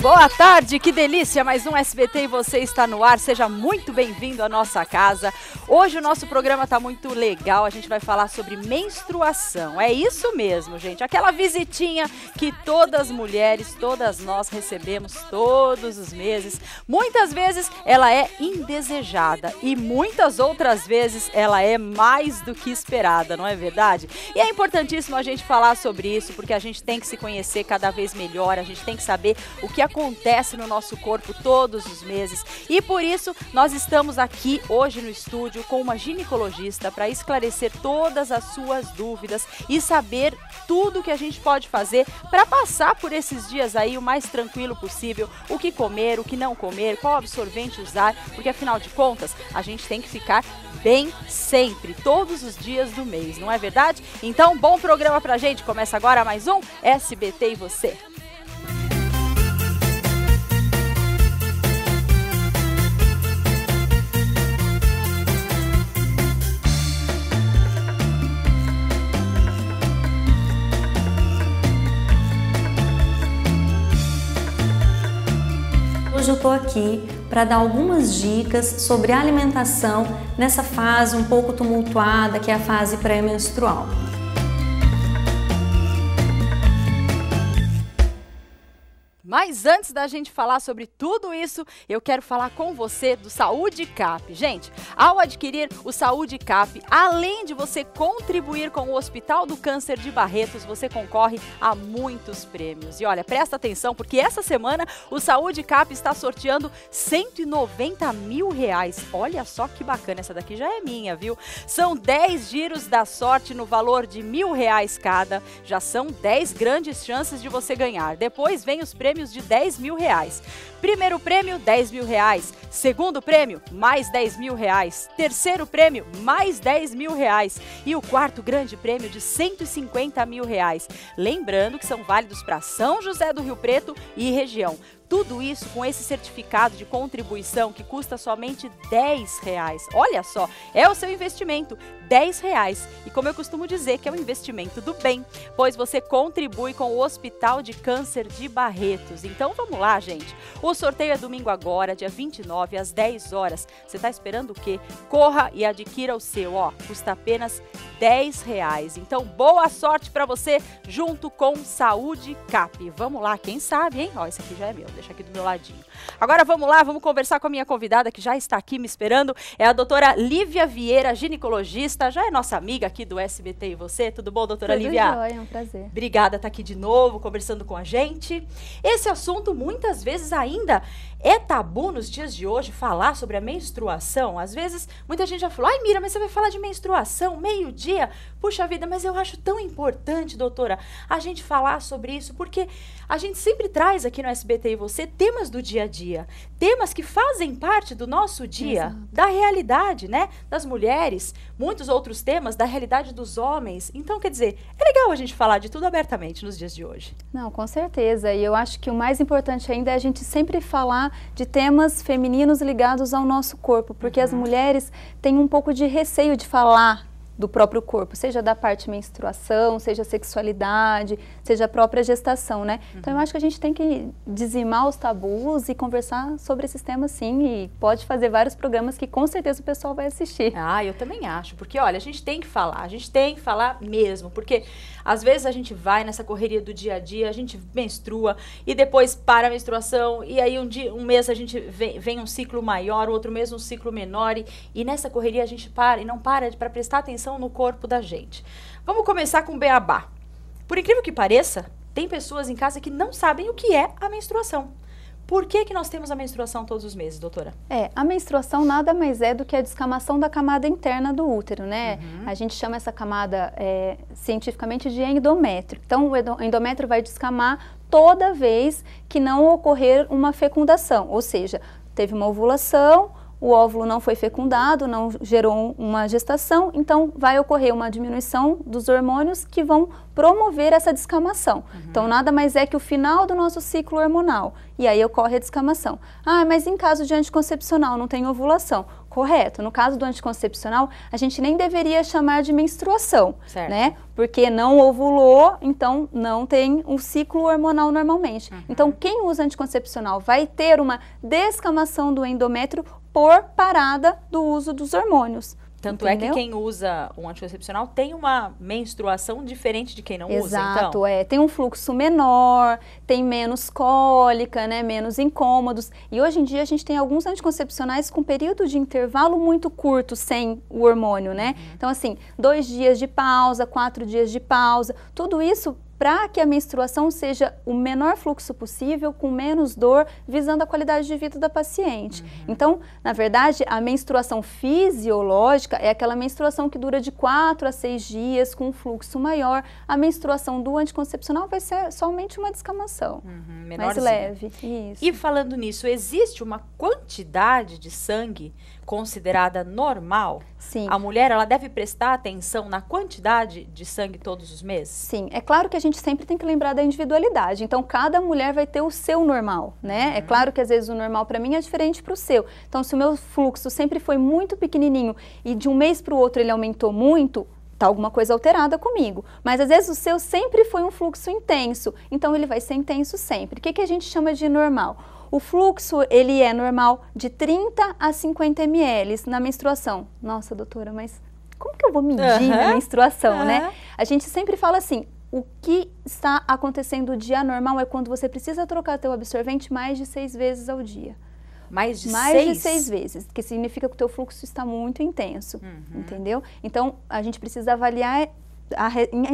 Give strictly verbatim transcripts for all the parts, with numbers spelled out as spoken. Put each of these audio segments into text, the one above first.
Boa tarde, que delícia, mais um S B T e você está no ar, seja muito bem-vindo à nossa casa. Hoje o nosso programa está muito legal, a gente vai falar sobre menstruação, é isso mesmo, gente, aquela visitinha que todas as mulheres, todas nós recebemos todos os meses. Muitas vezes ela é indesejada e muitas outras vezes ela é mais do que esperada, não é verdade? E é importantíssimo a gente falar sobre isso, porque a gente tem que se conhecer cada vez melhor, a gente tem que saber o que acontece no nosso corpo todos os meses. E por isso nós estamos aqui hoje no estúdio com uma ginecologista para esclarecer todas as suas dúvidas e saber tudo que a gente pode fazer para passar por esses dias aí o mais tranquilo possível, o que comer, o que não comer, qual absorvente usar, porque afinal de contas a gente tem que ficar bem sempre, todos os dias do mês, não é verdade? Então, bom programa pra gente, começa agora mais um S B T e você. Hoje eu estou aqui para dar algumas dicas sobre alimentação nessa fase um pouco tumultuada, que é a fase pré-menstrual. Mas antes da gente falar sobre tudo isso, eu quero falar com você do Saúde Cap. Gente, ao adquirir o Saúde Cap, além de você contribuir com o Hospital do Câncer de Barretos, você concorre a muitos prêmios. E olha, presta atenção, porque essa semana o Saúde Cap está sorteando cento e noventa mil reais. Olha só que bacana, essa daqui já é minha, viu? São dez giros da sorte no valor de mil reais cada. Já são dez grandes chances de você ganhar. Depois vem os prêmios de dez mil reais. Primeiro prêmio, dez mil reais. Segundo prêmio, mais dez mil reais. Terceiro prêmio, mais dez mil reais. E o quarto grande prêmio de cento e cinquenta mil reais. Lembrando que são válidos para São José do Rio Preto e região. Tudo isso com esse certificado de contribuição que custa somente dez reais. Olha só, é o seu investimento, dez reais. E como eu costumo dizer, que é um investimento do bem, pois você contribui com o Hospital de Câncer de Barretos. Então vamos lá, gente. O sorteio é domingo agora, dia vinte e nove, às dez horas. Você está esperando o quê? Corra e adquira o seu, ó, custa apenas dez reais. Então boa sorte para você junto com Saúde Cap. Vamos lá, quem sabe, hein? Ó, esse aqui já é meu. Deixa aqui do meu ladinho. Agora vamos lá, vamos conversar com a minha convidada que já está aqui me esperando. É a doutora Lívia Vieira, ginecologista, já é nossa amiga aqui do S B T e você. Tudo bom, doutora Tudo Lívia? jóia, é um prazer. Obrigada por estar aqui de novo, conversando com a gente. Esse assunto muitas vezes ainda é tabu nos dias de hoje, falar sobre a menstruação. Às vezes, muita gente já falou, ai Mira, mas você vai falar de menstruação, meio-dia? Puxa vida, mas eu acho tão importante, doutora, a gente falar sobre isso, porque a gente sempre traz aqui no S B T e você temas do dia a dia, temas que fazem parte do nosso dia, Exato. Da realidade, né, das mulheres, muitos outros temas da realidade dos homens. Então, quer dizer, é legal a gente falar de tudo abertamente nos dias de hoje. Não, com certeza. E eu acho que o mais importante ainda é a gente sempre falar de temas femininos ligados ao nosso corpo, porque uhum. as mulheres têm um pouco de receio de falar do próprio corpo, seja da parte menstruação, seja sexualidade, seja a própria gestação, né? Uhum. Então eu acho que a gente tem que dizimar os tabus e conversar sobre esses temas sim, e pode fazer vários programas que com certeza o pessoal vai assistir. Ah, eu também acho, porque olha, a gente tem que falar, a gente tem que falar mesmo, porque às vezes a gente vai nessa correria do dia a dia, a gente menstrua e depois para a menstruação e aí um, dia, um mês a gente vem, vem um ciclo maior, o outro mês um ciclo menor e, e nessa correria a gente para e não para para prestar atenção no corpo da gente. Vamos começar com o beabá. Por incrível que pareça, tem pessoas em casa que não sabem o que é a menstruação. Por que que nós temos a menstruação todos os meses, doutora? É, a menstruação nada mais é do que a descamação da camada interna do útero, né? Uhum. A gente chama essa camada é, cientificamente de endométrio. Então, o endométrio vai descamar toda vez que não ocorrer uma fecundação, ou seja, teve uma ovulação, o óvulo não foi fecundado, não gerou uma gestação, então vai ocorrer uma diminuição dos hormônios que vão promover essa descamação. Uhum. Então, nada mais é que o final do nosso ciclo hormonal. E aí ocorre a descamação. Ah, mas em caso de anticoncepcional, não tem ovulação. Correto. No caso do anticoncepcional, a gente nem deveria chamar de menstruação, certo, né? Porque não ovulou, então não tem um ciclo hormonal normalmente. Uhum. Então, quem usa anticoncepcional vai ter uma descamação do endométrio por parada do uso dos hormônios. Tanto Entendeu? É que quem usa um anticoncepcional tem uma menstruação diferente de quem não Exato, usa, então? Exato, é. Tem um fluxo menor, tem menos cólica, né, menos incômodos. E hoje em dia a gente tem alguns anticoncepcionais com período de intervalo muito curto sem o hormônio, né? Uhum. Então, assim, dois dias de pausa, quatro dias de pausa, tudo isso para que a menstruação seja o menor fluxo possível, com menos dor, visando a qualidade de vida da paciente. Uhum. Então, na verdade, a menstruação fisiológica é aquela menstruação que dura de quatro a seis dias, com um fluxo maior. A menstruação do anticoncepcional vai ser somente uma descamação, uhum, mais leve. Isso. E falando nisso, existe uma quantidade de sangue considerada normal? Sim. A mulher, ela deve prestar atenção na quantidade de sangue todos os meses? Sim, é claro que a gente sempre tem que lembrar da individualidade, então cada mulher vai ter o seu normal, né? Uhum. É claro que às vezes o normal para mim é diferente para o seu, então se o meu fluxo sempre foi muito pequenininho e de um mês para o outro ele aumentou muito, tá alguma coisa alterada comigo, mas às vezes o seu sempre foi um fluxo intenso, então ele vai ser intenso sempre. O que, que a gente chama de normal? O fluxo, ele é normal de trinta a cinquenta mililitros na menstruação. Nossa, doutora, mas como que eu vou medir uhum. na menstruação, uhum. né? A gente sempre fala assim, o que está acontecendo de anormal é quando você precisa trocar teu absorvente mais de seis vezes ao dia. Mais de mais seis? Mais de seis vezes, que significa que o teu fluxo está muito intenso, uhum. entendeu? Então, a gente precisa avaliar a,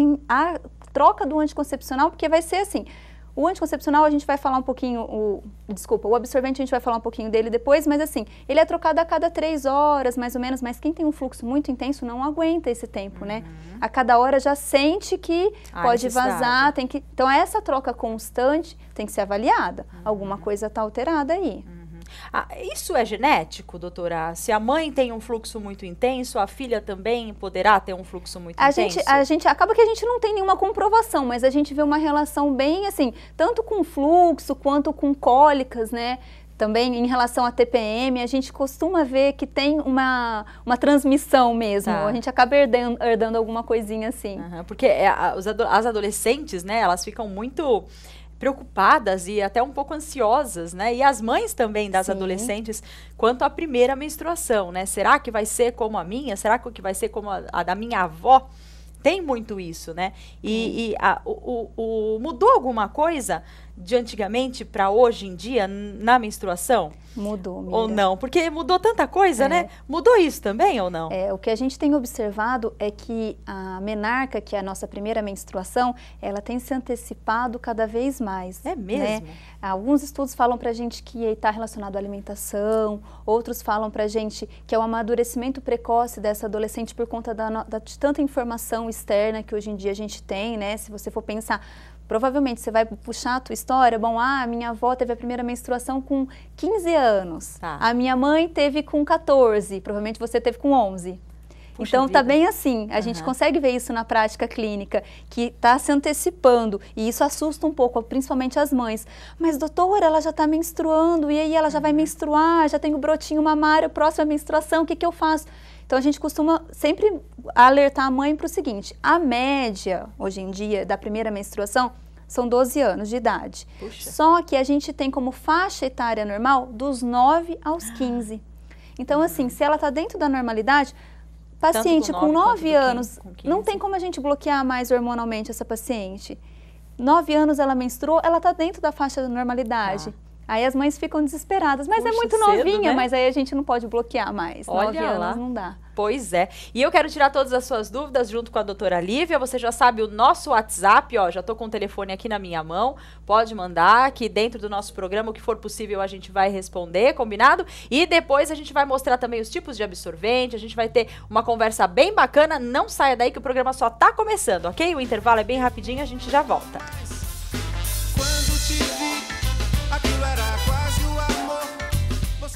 a, a troca do anticoncepcional, porque vai ser assim... O anticoncepcional a gente vai falar um pouquinho, o, desculpa, o absorvente a gente vai falar um pouquinho dele depois, mas assim, ele é trocado a cada três horas, mais ou menos, mas quem tem um fluxo muito intenso não aguenta esse tempo, uhum. né? A cada hora já sente que ah, pode vazar, tem que... Então essa troca constante tem que ser avaliada, uhum. alguma coisa está alterada aí. Uhum. Ah, isso é genético, doutora? Se a mãe tem um fluxo muito intenso, a filha também poderá ter um fluxo muito a intenso? Gente, a gente acaba que a gente não tem nenhuma comprovação, mas a gente vê uma relação bem assim, tanto com fluxo quanto com cólicas, né? Também em relação a T P M, a gente costuma ver que tem uma, uma transmissão mesmo. Tá. A gente acaba herdando, herdando alguma coisinha assim. Uhum, porque é, a, os ado as adolescentes, né, elas ficam muito... preocupadas e até um pouco ansiosas, né? E as mães também das Sim. adolescentes quanto à primeira menstruação, né? Será que vai ser como a minha? Será que vai ser como a, a da minha avó? Tem muito isso, né? E, hum. e a, o, o, o, mudou alguma coisa de antigamente para hoje em dia na menstruação? Mudou, amiga. Ou não? Porque mudou tanta coisa, é. né? Mudou isso também ou não? É, o que a gente tem observado é que a menarca, que é a nossa primeira menstruação, ela tem se antecipado cada vez mais. É mesmo? Né? Alguns estudos falam pra gente que está relacionado à alimentação, outros falam pra gente que é o amadurecimento precoce dessa adolescente por conta da, da, de tanta informação externa que hoje em dia a gente tem, né? Se você for pensar... Provavelmente você vai puxar a tua história, bom, ah, minha avó teve a primeira menstruação com quinze anos, tá. a minha mãe teve com quatorze, provavelmente você teve com onze. Puxa então vida. Tá bem assim, a uhum. gente consegue ver isso na prática clínica, que está se antecipando e isso assusta um pouco, principalmente as mães. Mas doutora, ela já está menstruando e aí ela já vai menstruar, já tem o brotinho mamário, próxima menstruação, o que que eu faço? Então a gente costuma sempre alertar a mãe para o seguinte, a média hoje em dia da primeira menstruação são doze anos de idade. Puxa. Só que a gente tem como faixa etária normal dos nove aos quinze. Então uhum. assim, se ela está dentro da normalidade, paciente com nove anos, não tem como a gente bloquear mais hormonalmente essa paciente. nove anos ela menstruou, ela está dentro da faixa da normalidade. Ah. Aí as mães ficam desesperadas, mas Puxa, é muito novinha, cedo, né? Mas aí a gente não pode bloquear mais. Olha nove lá. anos não dá. Pois é. E eu quero tirar todas as suas dúvidas junto com a doutora Lívia. Você já sabe o nosso WhatsApp, ó, já tô com o telefone aqui na minha mão. Pode mandar, que dentro do nosso programa, o que for possível, a gente vai responder, combinado? E depois a gente vai mostrar também os tipos de absorvente, a gente vai ter uma conversa bem bacana. Não saia daí que o programa só tá começando, ok? O intervalo é bem rapidinho, a gente já volta. Quando te vi, aquilo era quase o amor. Você...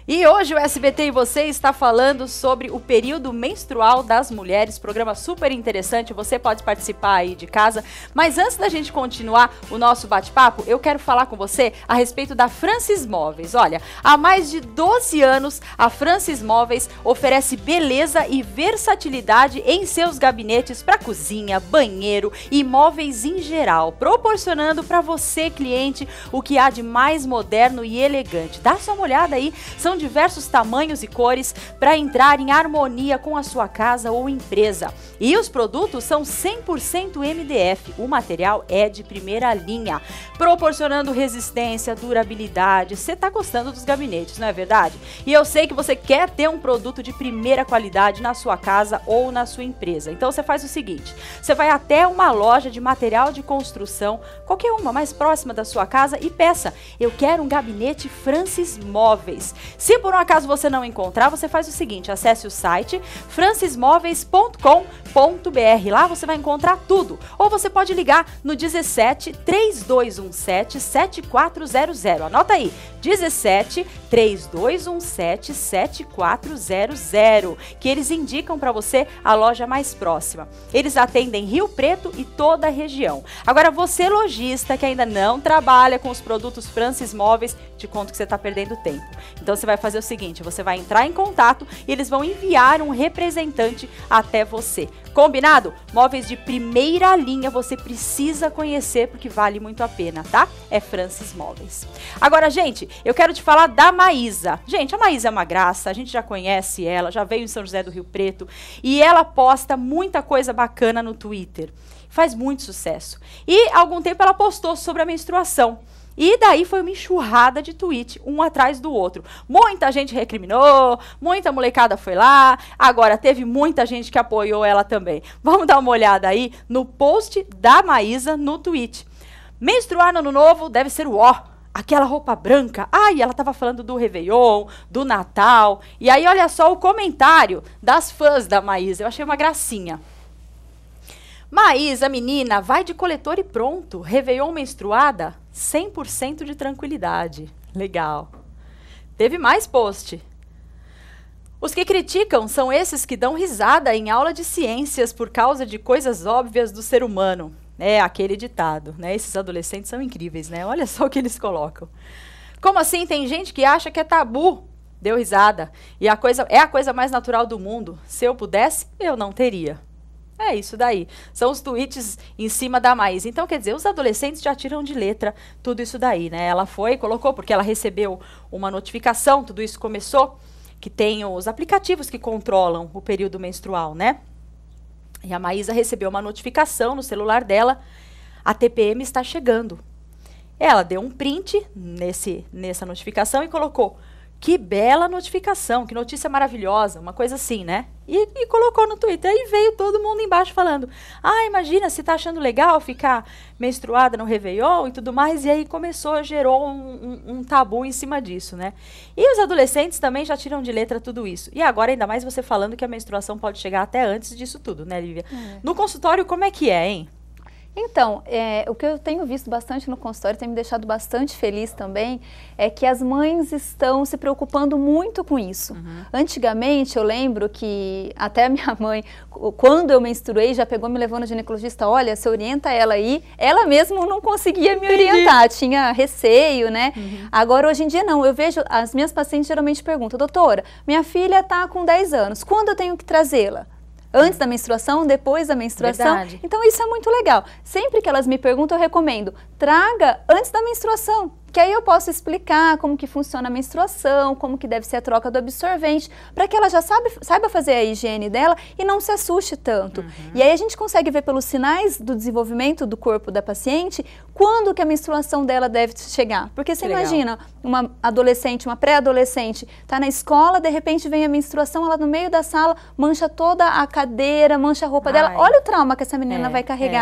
E hoje o S B T e você está falando sobre o período menstrual das mulheres, programa super interessante, você pode participar aí de casa. Mas antes da gente continuar o nosso bate-papo, eu quero falar com você a respeito da Francis Móveis. Olha, há mais de doze anos, a Francis Móveis oferece beleza e versatilidade em seus gabinetes para cozinha, banheiro e móveis em geral, proporcionando para você, cliente, o que há de mais moderno e elegante. Dá só uma olhada aí, são diversos tamanhos e cores para entrar em harmonia com a sua casa ou empresa. E os produtos são cem por cento M D F, o material é de primeira linha, proporcionando resistência, durabilidade. Você está gostando dos gabinetes, não é verdade? E eu sei que você quer ter um produto de primeira qualidade na sua casa ou na sua empresa. Então você faz o seguinte, você vai até uma loja de material de construção, qualquer uma mais próxima da sua casa, e peça: eu quero um gabinete Francis Móveis. Se por um acaso você não encontrar, você faz o seguinte, acesse o site francis móveis ponto com ponto br, lá você vai encontrar tudo. Ou você pode ligar no dezessete, três dois um sete, sete quatro zero zero, anota aí, dezessete, três dois um sete, sete quatro zero zero, que eles indicam para você a loja mais próxima. Eles atendem Rio Preto e toda a região. Agora você, lojista, que ainda não trabalha com os produtos Francis Móveis, te conto que você está perdendo tempo. Então você vai fazer o seguinte, você vai entrar em contato e eles vão enviar um representante até você. Combinado? Móveis de primeira linha você precisa conhecer porque vale muito a pena, tá? É Francis Móveis. Agora, gente, eu quero te falar da Maísa. Gente, a Maísa é uma graça, a gente já conhece ela, já veio em São José do Rio Preto e ela posta muita coisa bacana no Twitter. Faz muito sucesso. E há algum tempo ela postou sobre a menstruação. E daí foi uma enxurrada de tweet, um atrás do outro. Muita gente recriminou, muita molecada foi lá, agora teve muita gente que apoiou ela também. Vamos dar uma olhada aí no post da Maísa no tweet. Menstruar no ano novo deve ser o ó. Aquela roupa branca, ai, ela tava falando do Réveillon, do Natal. E aí olha só o comentário das fãs da Maísa, eu achei uma gracinha. Maísa, menina, vai de coletor e pronto. Réveillon menstruada, cem por cento de tranquilidade. Legal. Teve mais post. Os que criticam são esses que dão risada em aula de ciências por causa de coisas óbvias do ser humano. É aquele ditado, né? Esses adolescentes são incríveis, né? Olha só o que eles colocam. Como assim? Tem gente que acha que é tabu. Deu risada. E a coisa, é a coisa mais natural do mundo. Se eu pudesse, eu não teria. É isso daí. São os tweets em cima da Maísa. Então, quer dizer, os adolescentes já tiram de letra tudo isso daí, né? Ela foi e colocou, porque ela recebeu uma notificação, tudo isso começou, que tem os aplicativos que controlam o período menstrual, né? E a Maísa recebeu uma notificação no celular dela, a T P M está chegando. Ela deu um print nesse, nessa notificação e colocou: que bela notificação, que notícia maravilhosa, uma coisa assim, né? E, e colocou no Twitter. Aí veio todo mundo embaixo falando: ah, imagina, se tá achando legal ficar menstruada no Réveillon e tudo mais. E aí começou, gerou um, um, um tabu em cima disso, né? E os adolescentes também já tiram de letra tudo isso. E agora, ainda mais você falando que a menstruação pode chegar até antes disso tudo, né, Lívia? É. No consultório, como é que é, hein? Então, é, o que eu tenho visto bastante no consultório, tem me deixado bastante feliz também, é que as mães estão se preocupando muito com isso. Uhum. Antigamente, eu lembro que até a minha mãe, quando eu menstruei, já pegou me levando no ginecologista: olha, você orienta ela aí. Ela mesma não conseguia me orientar, Entendi. Tinha receio, né? Uhum. Agora, hoje em dia, não. Eu vejo, as minhas pacientes geralmente perguntam: doutora, minha filha está com dez anos, quando eu tenho que trazê-la? Antes da menstruação, depois da menstruação. Verdade. Então isso é muito legal. Sempre que elas me perguntam, eu recomendo: traga antes da menstruação, que aí eu posso explicar como que funciona a menstruação, como que deve ser a troca do absorvente, para que ela já sabe, saiba fazer a higiene dela e não se assuste tanto. Uhum. E aí a gente consegue ver pelos sinais do desenvolvimento do corpo da paciente quando que a menstruação dela deve chegar. Porque você que imagina, legal. Uma adolescente, uma pré-adolescente, está na escola, de repente vem a menstruação, ela no meio da sala mancha toda a cadeira, mancha a roupa Ai. Dela. Olha o trauma que essa menina é, vai carregar. É.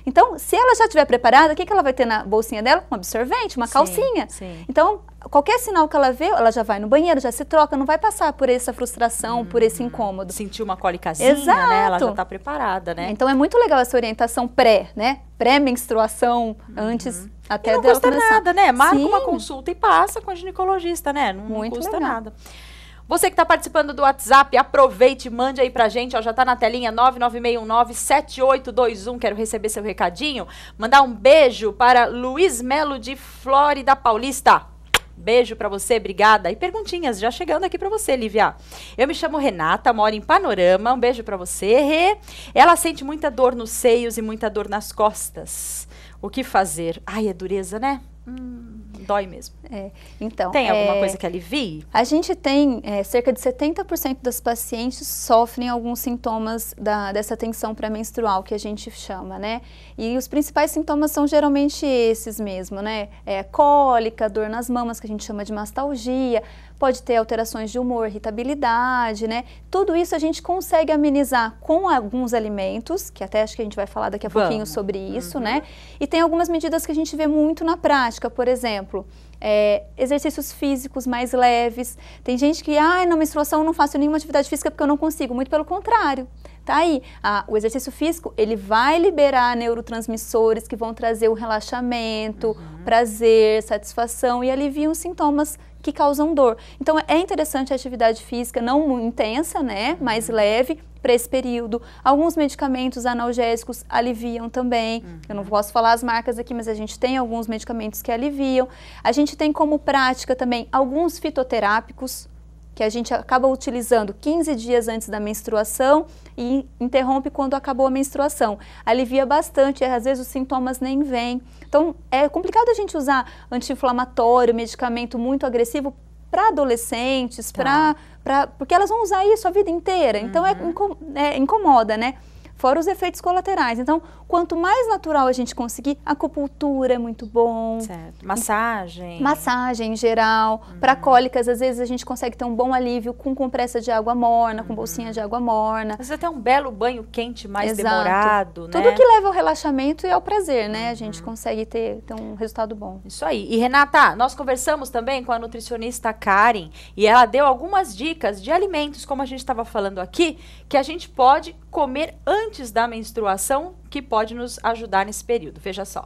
Então, se ela já estiver preparada, o que, que ela vai ter na bolsinha dela? Um absorvente, uma Sim, calcinha. sim. Então, qualquer sinal que ela vê, ela já vai no banheiro, já se troca, não vai passar por essa frustração, hum, por esse incômodo. Sentir uma cólicazinha, Exato. né? Ela já está preparada, né? Então, é muito legal essa orientação pré, né? Pré-menstruação, uhum. antes até e não dela custa começar. nada, né? Marca Sim. uma consulta e passa com a ginecologista, né? Não, muito não custa legal. nada. Você que está participando do WhatsApp, aproveite, mande aí pra gente, ó, já tá na telinha nove nove seis um nove sete oito dois um, quero receber seu recadinho. Mandar um beijo para Luiz Melo de Flórida Paulista. Beijo pra você, obrigada. E perguntinhas já chegando aqui pra você, Lívia. Eu me chamo Renata, moro em Panorama, um beijo pra você. Rê. Ela sente muita dor nos seios e muita dor nas costas. O que fazer? Ai, é dureza, né? Hum, dói mesmo. É, então, tem alguma é, coisa que alivie? A gente tem é, cerca de setenta por cento das pacientes sofrem alguns sintomas da, dessa tensão pré-menstrual que a gente chama, né? E os principais sintomas são geralmente esses mesmo, né? É, cólica, dor nas mamas, que a gente chama de mastalgia, pode ter alterações de humor, irritabilidade, né? Tudo isso a gente consegue amenizar com alguns alimentos, que até acho que a gente vai falar daqui a Vamos. pouquinho sobre isso, Uhum. né? E tem algumas medidas que a gente vê muito na prática, por exemplo, É, exercícios físicos mais leves. Tem gente que, ah, na menstruação eu não faço nenhuma atividade física porque eu não consigo. Muito pelo contrário. Tá aí. Ah, o exercício físico, ele vai liberar neurotransmissores que vão trazer o relaxamento, uhum. prazer, satisfação e aliviam os sintomas que causam dor. Então, é interessante a atividade física, não intensa, né, mais leve, para esse período. Alguns medicamentos analgésicos aliviam também. Uhum. Eu não posso falar as marcas aqui, mas a gente tem alguns medicamentos que aliviam. A gente tem como prática também alguns fitoterápicos, que a gente acaba utilizando quinze dias antes da menstruação e interrompe quando acabou a menstruação. Alivia bastante, às vezes os sintomas nem vêm. Então, é complicado a gente usar anti-inflamatório, medicamento muito agressivo para adolescentes, tá. pra, pra, porque elas vão usar isso a vida inteira. Uhum. Então, é, é, incomoda, né? Fora os efeitos colaterais. Então, quanto mais natural a gente conseguir, acupuntura é muito bom. Certo. Massagem. Massagem em geral. Uhum. Para cólicas, às vezes a gente consegue ter um bom alívio com compressa de água morna, uhum. com bolsinha de água morna. Às vezes até um belo banho quente mais Exato. demorado, né? Tudo que leva ao relaxamento e ao prazer, né? Uhum. A gente consegue ter, ter um resultado bom. Isso aí. E Renata, nós conversamos também com a nutricionista Karen e ela deu algumas dicas de alimentos, como a gente estava falando aqui, que a gente pode comer antes da menstruação, que pode nos ajudar nesse período. Veja só.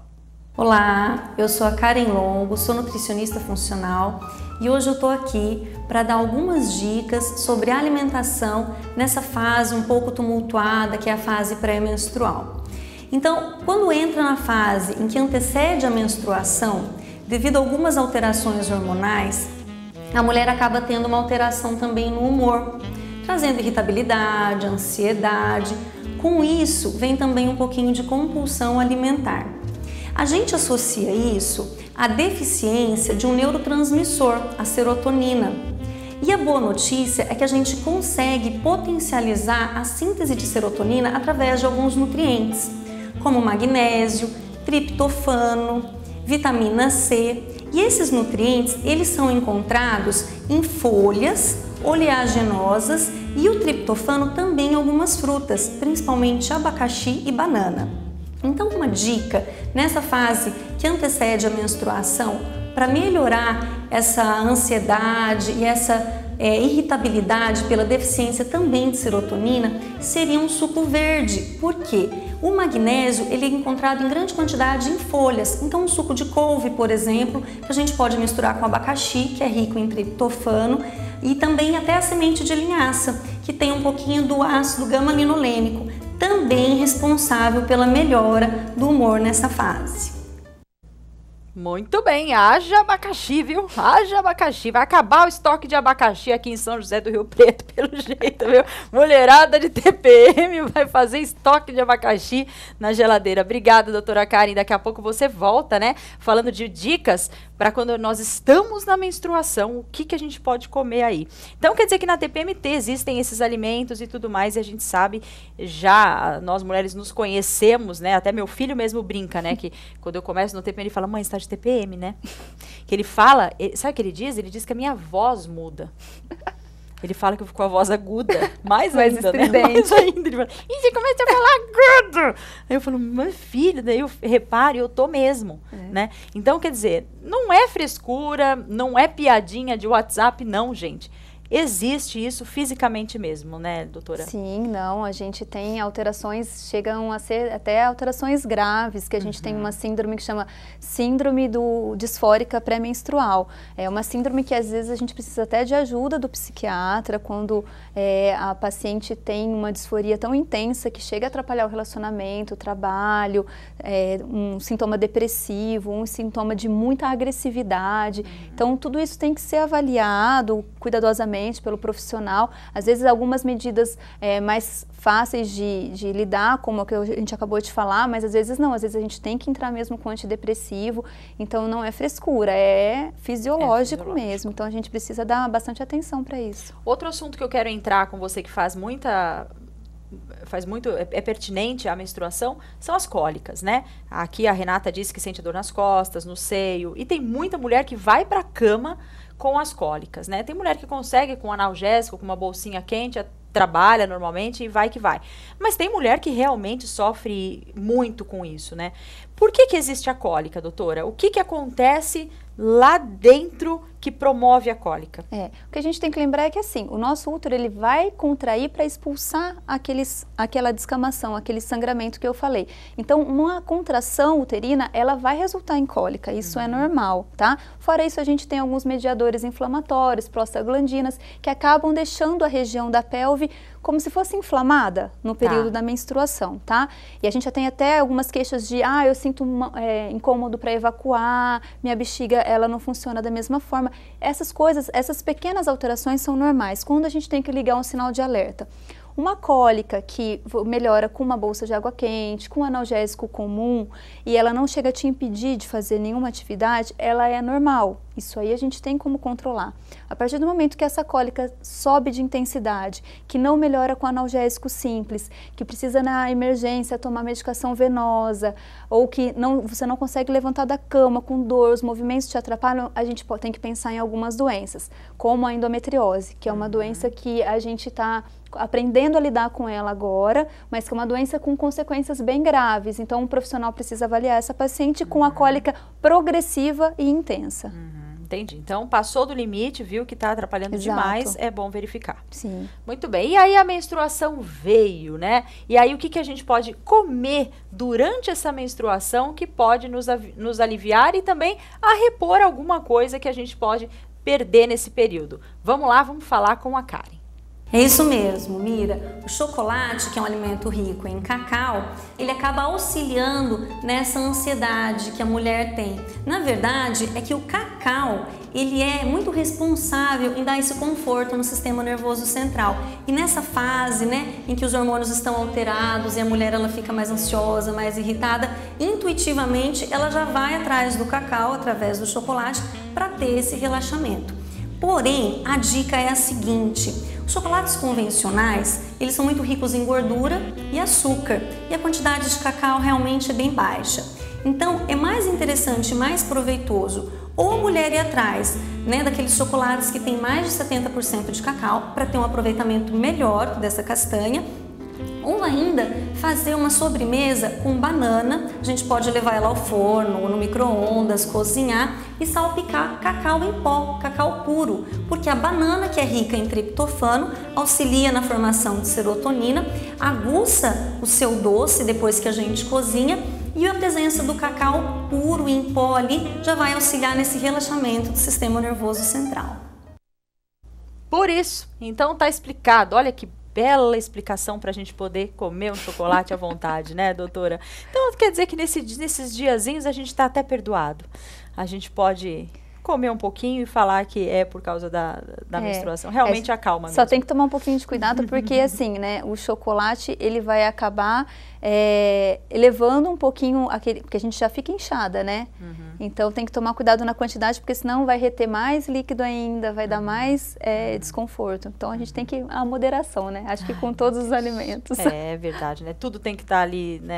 Olá, eu sou a Karen Longo, sou nutricionista funcional e hoje eu estou aqui para dar algumas dicas sobre alimentação nessa fase um pouco tumultuada, que é a fase pré-menstrual. Então, quando entra na fase em que antecede a menstruação, devido a algumas alterações hormonais, a mulher acaba tendo uma alteração também no humor, trazendo irritabilidade, ansiedade. Com isso, vem também um pouquinho de compulsão alimentar. A gente associa isso à deficiência de um neurotransmissor, a serotonina. E a boa notícia é que a gente consegue potencializar a síntese de serotonina através de alguns nutrientes, como magnésio, triptofano, vitamina C. E esses nutrientes, eles são encontrados em folhas oleaginosas e o triptofano também em algumas frutas, principalmente abacaxi e banana. Então, uma dica nessa fase que antecede a menstruação para melhorar essa ansiedade e essa é, irritabilidade pela deficiência também de serotonina seria um suco verde. Por quê? O magnésio ele é encontrado em grande quantidade em folhas, então um suco de couve, por exemplo, que a gente pode misturar com abacaxi, que é rico em triptofano, e também até a semente de linhaça, que tem um pouquinho do ácido gama-linolênico, também responsável pela melhora do humor nessa fase. Muito bem, haja abacaxi, viu? Haja abacaxi. Vai acabar o estoque de abacaxi aqui em São José do Rio Preto, pelo jeito, viu? Mulherada de T P M vai fazer estoque de abacaxi na geladeira. Obrigada, doutora Karen. Daqui a pouco você volta, né? Falando de dicas para quando nós estamos na menstruação, o que, que a gente pode comer aí. Então, quer dizer que na T P M T existem esses alimentos e tudo mais, e a gente sabe, já nós mulheres nos conhecemos, né? Até meu filho mesmo brinca, né? Que quando eu começo no T P M, ele fala, mãe, você tá de T P M, né? Que ele fala, ele, sabe o que ele diz? Ele diz que a minha voz muda. Ele fala que eu fico com a voz aguda, mais, mais ainda, né? Mais ainda. Ele fala, e você começa a falar agudo. Aí eu falo, meu filho, daí eu reparo, eu tô mesmo, é. né? Então, quer dizer, não é frescura, não é piadinha de WhatsApp, não, gente. Existe isso fisicamente mesmo, né, doutora? Sim, não, a gente tem alterações, chegam a ser até alterações graves, que a gente uhum. tem uma síndrome que chama síndrome do disfórica pré-menstrual. É uma síndrome que às vezes a gente precisa até de ajuda do psiquiatra, quando é, a paciente tem uma disforia tão intensa que chega a atrapalhar o relacionamento, o trabalho, é, um sintoma depressivo, um sintoma de muita agressividade. Uhum. Então, tudo isso tem que ser avaliado cuidadosamente pelo profissional. Às vezes algumas medidas é, mais fáceis de, de lidar, como o que a gente acabou de falar, mas às vezes não, às vezes a gente tem que entrar mesmo com antidepressivo, então não é frescura, é fisiológico, é fisiológico. mesmo, então a gente precisa dar bastante atenção para isso. Outro assunto que eu quero entrar com você que faz muita... faz muito, é, é pertinente à menstruação, são as cólicas, né? Aqui a Renata disse que sente dor nas costas, no seio, e tem muita mulher que vai para a cama com as cólicas, né? Tem mulher que consegue com analgésico, com uma bolsinha quente, trabalha normalmente e vai que vai. Mas tem mulher que realmente sofre muito com isso, né? Por que que existe a cólica, doutora? O que que acontece lá dentro que promove a cólica? É, o que a gente tem que lembrar é que assim, o nosso útero ele vai contrair para expulsar aqueles, aquela descamação, aquele sangramento que eu falei. Então, uma contração uterina, ela vai resultar em cólica, isso uhum. é normal, tá? Fora isso, a gente tem alguns mediadores inflamatórios, prostaglandinas, que acabam deixando a região da pelve como se fosse inflamada no período tá. da menstruação, tá? E a gente já tem até algumas queixas de, ah, eu sinto uma, é, incômodo para evacuar, minha bexiga, ela não funciona da mesma forma. Essas coisas, essas pequenas alterações são normais, quando a gente tem que ligar um sinal de alerta. Uma cólica que melhora com uma bolsa de água quente, com um analgésico comum, e ela não chega a te impedir de fazer nenhuma atividade, ela é normal. Isso aí a gente tem como controlar. A partir do momento que essa cólica sobe de intensidade, que não melhora com analgésico simples, que precisa na emergência tomar medicação venosa, ou que não, você não consegue levantar da cama com dor, os movimentos te atrapalham, a gente tem que pensar em algumas doenças, como a endometriose, que é uma uhum. doença que a gente está aprendendo a lidar com ela agora, mas que é uma doença com consequências bem graves. Então, um profissional precisa avaliar essa paciente uhum. com a cólica progressiva e intensa. Uhum. Entendi. Então, passou do limite, viu que está atrapalhando Exato. demais, é bom verificar. Sim. Muito bem. E aí a menstruação veio, né? E aí o que, que a gente pode comer durante essa menstruação que pode nos, nos aliviar e também a repor alguma coisa que a gente pode perder nesse período? Vamos lá, vamos falar com a Karen. É isso mesmo, Mira. O chocolate, que é um alimento rico em cacau, ele acaba auxiliando nessa ansiedade que a mulher tem. Na verdade, é que o cacau, ele é muito responsável em dar esse conforto no sistema nervoso central. E nessa fase, né, em que os hormônios estão alterados e a mulher ela fica mais ansiosa, mais irritada, intuitivamente ela já vai atrás do cacau, através do chocolate, para ter esse relaxamento. Porém, a dica é a seguinte: os chocolates convencionais, eles são muito ricos em gordura e açúcar, e a quantidade de cacau realmente é bem baixa. Então, é mais interessante, mais proveitoso, ou a mulher ir atrás, né, daqueles chocolates que tem mais de setenta por cento de cacau, para ter um aproveitamento melhor dessa castanha, ou ainda fazer uma sobremesa com banana. A gente pode levar ela ao forno ou no micro-ondas, cozinhar e salpicar cacau em pó, cacau puro, porque a banana, que é rica em triptofano, auxilia na formação de serotonina, aguça o seu doce depois que a gente cozinha, e a presença do cacau puro em pó ali já vai auxiliar nesse relaxamento do sistema nervoso central. Por isso, então tá explicado. Olha que bela explicação para a gente poder comer um chocolate à vontade, né, doutora? Então, quer dizer que nesse, nesses diazinhos a gente está até perdoado. A gente pode comer um pouquinho e falar que é por causa da, da é, menstruação. Realmente é, acalma mesmo. Só tem que tomar um pouquinho de cuidado, porque assim, né, o chocolate, ele vai acabar é, elevando um pouquinho, aquele, porque a gente já fica inchada, né? Uhum. Então tem que tomar cuidado na quantidade, porque senão vai reter mais líquido ainda, vai dar mais é, desconforto. Então a gente tem que, a moderação, né? Acho que com todos os alimentos. É verdade, né? Tudo tem que estar ali, né,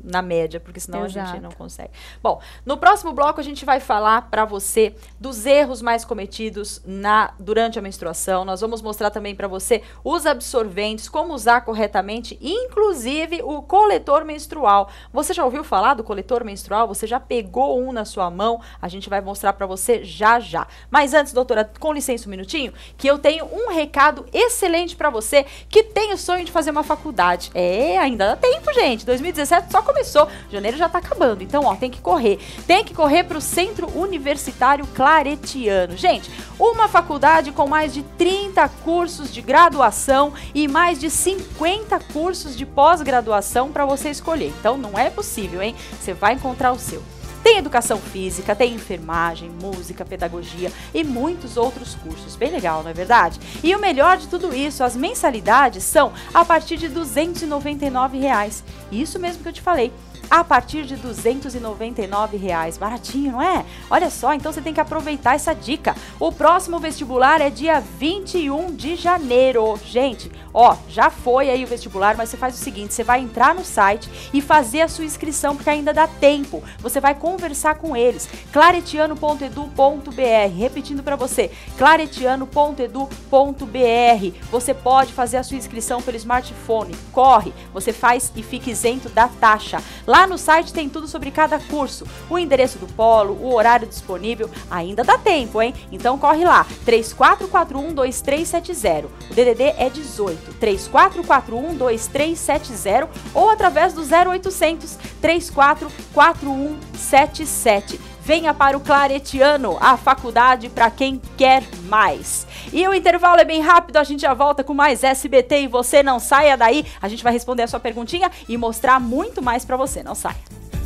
na média, porque senão Exato. a gente não consegue. Bom, no próximo bloco a gente vai falar para você dos erros mais cometidos na, durante a menstruação. Nós vamos mostrar também para você os absorventes, como usar corretamente, inclusive o coletor menstrual. Você já ouviu falar do coletor menstrual? Você já pegou um na sua mão? A gente vai mostrar para você já já. Mas antes, doutora, com licença um minutinho, que eu tenho um recado excelente para você que tem o sonho de fazer uma faculdade. É, ainda dá tempo, gente. dois mil e dezessete só começou, janeiro já tá acabando. Então, ó, tem que correr. Tem que correr para o Centro Universitário Claretiano. Gente, uma faculdade com mais de trinta cursos de graduação e mais de cinquenta cursos de pós-graduação para você escolher. Então, não é possível, hein? Você vai encontrar o seu. Tem educação física, tem enfermagem, música, pedagogia e muitos outros cursos. Bem legal, não é verdade? E o melhor de tudo isso, as mensalidades são a partir de duzentos e noventa e nove reais. Isso mesmo que eu te falei. A partir de duzentos e noventa e nove reais. Baratinho, não é? Olha só, então você tem que aproveitar essa dica. O próximo vestibular é dia vinte e um de janeiro. Gente, ó, já foi aí o vestibular, mas você faz o seguinte, você vai entrar no site e fazer a sua inscrição, porque ainda dá tempo. Você vai conversar com eles. claretiano ponto edu ponto br. Repetindo para você, claretiano ponto edu ponto br. Você pode fazer a sua inscrição pelo smartphone. Corre, você faz e fica isento da taxa. Lá no site tem tudo sobre cada curso, o endereço do polo, o horário disponível, ainda dá tempo, hein? Então corre lá, três quatro quatro um, dois três sete zero, o D D D é dezoito, três quatro quatro um, dois três sete zero ou através do zero oitocentos, três quatro quatro um sete sete. Venha para o Claretiano, a faculdade para quem quer mais. E o intervalo é bem rápido, a gente já volta com mais S B T e você não saia daí. A gente vai responder a sua perguntinha e mostrar muito mais para você, não saia.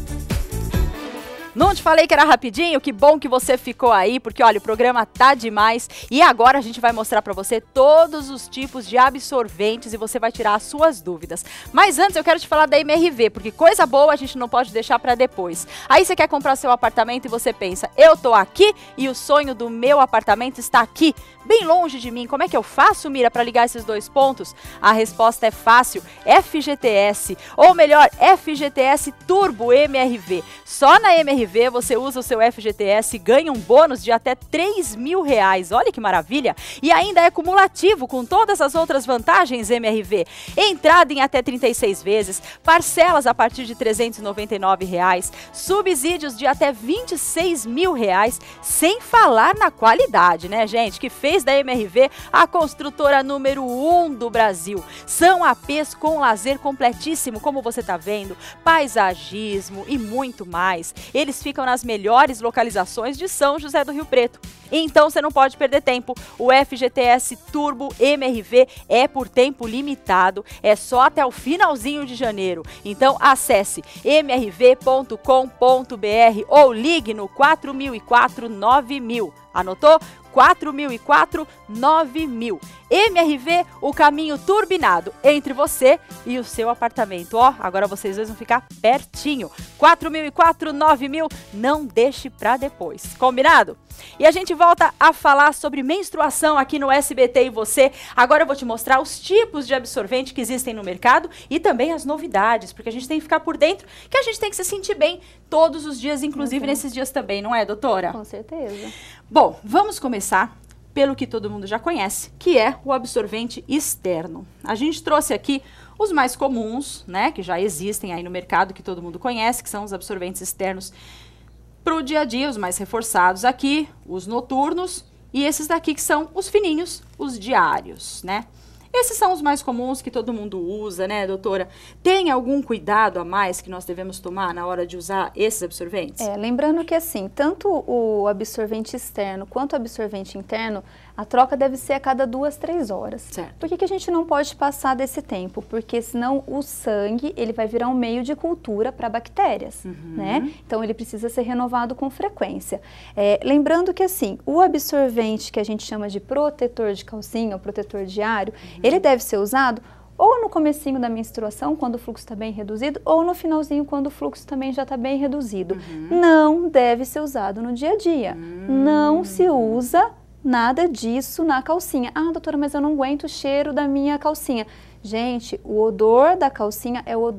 Não te falei que era rapidinho? Que bom que você ficou aí, porque olha, o programa tá demais e agora a gente vai mostrar pra você todos os tipos de absorventes e você vai tirar as suas dúvidas. Mas antes eu quero te falar da M R V, porque coisa boa a gente não pode deixar pra depois. Aí você quer comprar seu apartamento e você pensa, eu tô aqui e o sonho do meu apartamento está aqui, bem longe de mim. Como é que eu faço, Mira, pra ligar esses dois pontos? A resposta é fácil, F G T S, ou melhor, F G T S Turbo M R V. Só na M R V você usa o seu F G T S e ganha um bônus de até três mil reais. Olha que maravilha! E ainda é cumulativo com todas as outras vantagens M R V. Entrada em até trinta e seis vezes, parcelas a partir de trezentos e noventa e nove reais, subsídios de até vinte e seis mil reais, sem falar na qualidade, né, gente? Que fez da M R V a construtora número um do Brasil. São A Pês com lazer completíssimo, como você está vendo, paisagismo e muito mais. Eles ficam nas melhores localizações de São José do Rio Preto. Então você não pode perder tempo. O F G T S Turbo M R V é por tempo limitado, é só até o finalzinho de janeiro. Então acesse m r v ponto com ponto b r ou ligue no quatro mil e quatro, nove mil. Anotou? quatro mil e quatro, nove mil. M R V, o caminho turbinado entre você e o seu apartamento. Ó, agora vocês dois vão ficar pertinho. quatro mil e quatro, nove mil, não deixe pra depois. Combinado? E a gente volta a falar sobre menstruação aqui no S B T e você. Agora eu vou te mostrar os tipos de absorvente que existem no mercado e também as novidades, porque a gente tem que ficar por dentro, que a gente tem que se sentir bem todos os dias, inclusive uhum. nesses dias também, não é, doutora? Com certeza. Bom, vamos começar pelo que todo mundo já conhece, que é o absorvente externo. A gente trouxe aqui os mais comuns, né, que já existem aí no mercado, que todo mundo conhece, que são os absorventes externos para o dia a dia, os mais reforçados aqui, os noturnos, e esses daqui que são os fininhos, os diários, né? Esses são os mais comuns que todo mundo usa, né, doutora? Tem algum cuidado a mais que nós devemos tomar na hora de usar esses absorventes? É, lembrando que assim, tanto o absorvente externo quanto o absorvente interno, a troca deve ser a cada duas, três horas. Certo. Por que que a gente não pode passar desse tempo? Porque senão o sangue, ele vai virar um meio de cultura para bactérias, uhum. né? Então ele precisa ser renovado com frequência. É, lembrando que assim, o absorvente que a gente chama de protetor de calcinha, ou protetor diário, uhum. ele deve ser usado ou no comecinho da menstruação, quando o fluxo está bem reduzido, ou no finalzinho, quando o fluxo também já está bem reduzido. Uhum. Não deve ser usado no dia a dia. Uhum. Não se usa nada disso na calcinha. Ah, doutora, mas eu não aguento o cheiro da minha calcinha. Gente, o odor da calcinha é o odor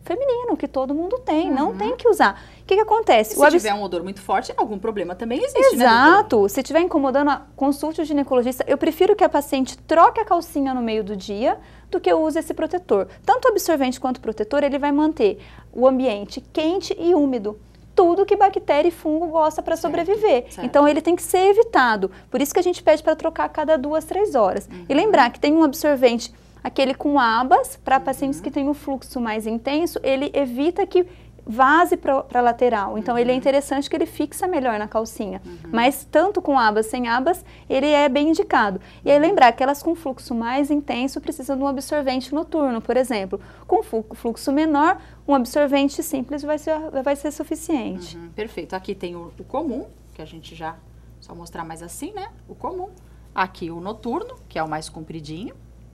feminino, que todo mundo tem, uhum. não tem que usar. O que que acontece? Se tiver um odor muito forte, algum problema também existe, Exato. Né, se estiver incomodando, consulte o ginecologista. Eu prefiro que a paciente troque a calcinha no meio do dia do que use esse protetor. Tanto o absorvente quanto o protetor, ele vai manter o ambiente quente e úmido. Tudo que bactéria e fungo gosta para sobreviver. Certo. Então, ele tem que ser evitado. Por isso que a gente pede para trocar a cada duas, três horas. Uhum. E lembrar que tem um absorvente, aquele com abas, para uhum. pacientes que têm um fluxo mais intenso, ele evita que vaze para a lateral. Então, uhum. ele é interessante que ele fixa melhor na calcinha. Uhum. Mas, tanto com abas, sem abas, ele é bem indicado. E aí, lembrar que elas com fluxo mais intenso precisam de um absorvente noturno, por exemplo. Com fluxo menor, um absorvente simples vai ser, vai ser suficiente. Uhum. Perfeito. Aqui tem o, o comum, que a gente já... Só mostrar mais assim, né? O comum. Aqui o noturno, que é o mais compridinho.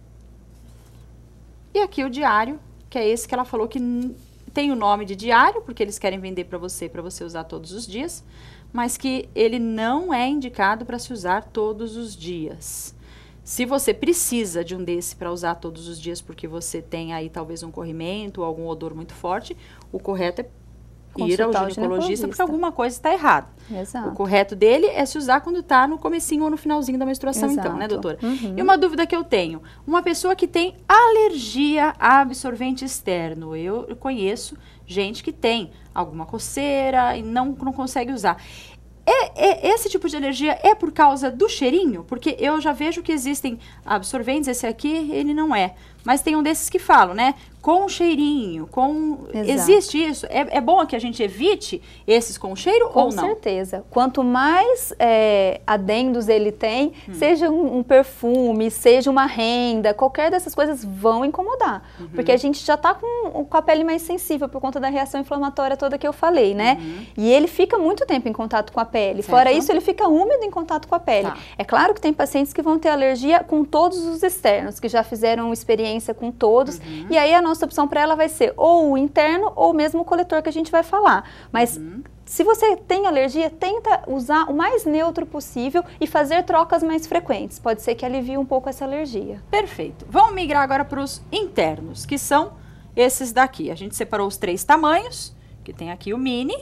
E aqui o diário, que é esse que ela falou que... Tem o nome de diário, porque eles querem vender para você, para você usar todos os dias, mas que ele não é indicado para se usar todos os dias. Se você precisa de um desse para usar todos os dias, porque você tem aí talvez um corrimento ou algum odor muito forte, o correto é ir ao ginecologista, ginecologista, porque alguma coisa está errada. Exato. O correto dele é se usar quando está no comecinho ou no finalzinho da menstruação. Exato. Então, né, doutora? Uhum. E uma dúvida que eu tenho, uma pessoa que tem alergia a absorvente externo, eu conheço gente que tem alguma coceira e não, não consegue usar. É, é, esse tipo de alergia é por causa do cheirinho? Porque eu já vejo que existem absorventes, esse aqui ele não é. Mas tem um desses que falam, né? Com cheirinho, com... Exato. Existe isso? É, é bom que a gente evite esses com cheiro com ou não? Com certeza. Quanto mais é, adendos ele tem, hum. seja um, um perfume, seja uma renda, qualquer dessas coisas vão incomodar. Uhum. Porque a gente já tá com, com a pele mais sensível por conta da reação inflamatória toda que eu falei, né? Uhum. E ele fica muito tempo em contato com a pele. Certo. Fora isso, ele fica úmido em contato com a pele. Tá. É claro que tem pacientes que vão ter alergia com todos os externos, que já fizeram experiência com todos, uhum. e aí a nossa opção para ela vai ser ou o interno ou mesmo o coletor que a gente vai falar. Mas uhum. se você tem alergia, tenta usar o mais neutro possível e fazer trocas mais frequentes. Pode ser que alivie um pouco essa alergia. Perfeito. Vamos migrar agora para os internos, que são esses daqui. A gente separou os três tamanhos, que tem aqui o mini,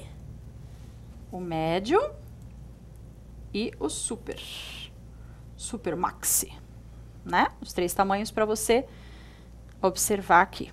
o médio e o super. Super maxi, né? Os três tamanhos para você observar aqui.